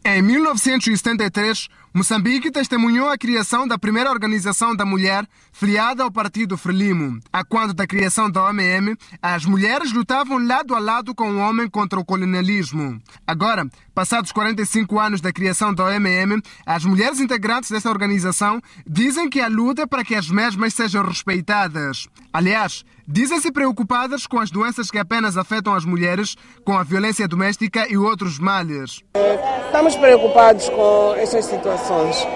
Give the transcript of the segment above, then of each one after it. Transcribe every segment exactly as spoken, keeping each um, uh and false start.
Em mil novecentos e setenta e três, Moçambique testemunhou a criação da primeira organização da mulher filiada ao Partido Frelimo. A quando da criação da O M M, as mulheres lutavam lado a lado com o homem contra o colonialismo. Agora, passados quarenta e cinco anos da criação da O M M, as mulheres integrantes desta organização dizem que a luta é para que as mesmas sejam respeitadas. Aliás, dizem-se preocupadas com as doenças que apenas afetam as mulheres, com a violência doméstica e outros males. Estamos preocupados com essas situações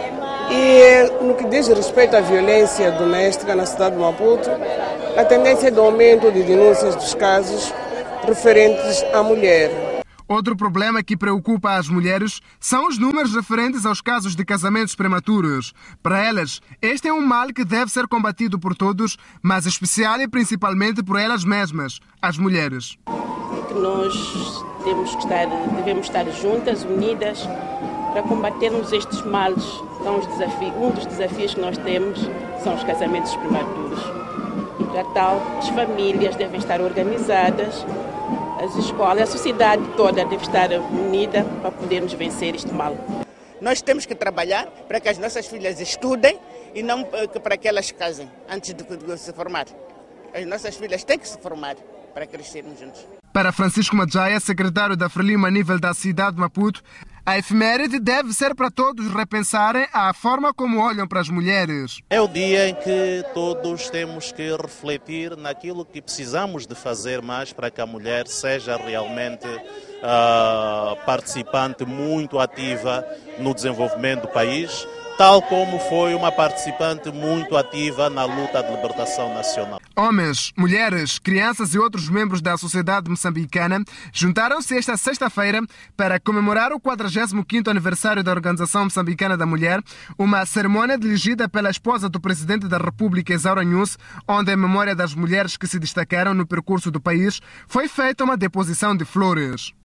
e no que diz respeito à violência doméstica na cidade de Maputo, a tendência é de aumento de denúncias dos casos referentes à mulher. Outro problema que preocupa as mulheres são os números referentes aos casos de casamentos prematuros. Para elas, este é um mal que deve ser combatido por todos, mas especial e principalmente por elas mesmas, as mulheres. Que nós temos que estar, devemos estar juntas, unidas, para combatermos estes males. São os desafios, um dos desafios que nós temos são os casamentos prematuros. E para tal, as famílias devem estar organizadas, as escolas, a sociedade toda deve estar unida para podermos vencer este mal. Nós temos que trabalhar para que as nossas filhas estudem e não para que elas casem antes de se formar. As nossas filhas têm que se formar para crescermos juntos. Para Francisco Madjaya, secretário da Frelimo a nível da cidade de Maputo, a efeméride deve ser para todos repensarem a forma como olham para as mulheres. É o dia em que todos temos que refletir naquilo que precisamos de fazer mais para que a mulher seja realmente uh, participante muito ativa no desenvolvimento do país, tal como foi uma participante muito ativa na luta de libertação nacional. Homens, mulheres, crianças e outros membros da sociedade moçambicana juntaram-se esta sexta-feira para comemorar o quadragésimo quinto aniversário da Organização Moçambicana da Mulher, uma cerimônia dirigida pela esposa do presidente da República, Isaura Nhus, onde, em memória das mulheres que se destacaram no percurso do país, foi feita uma deposição de flores.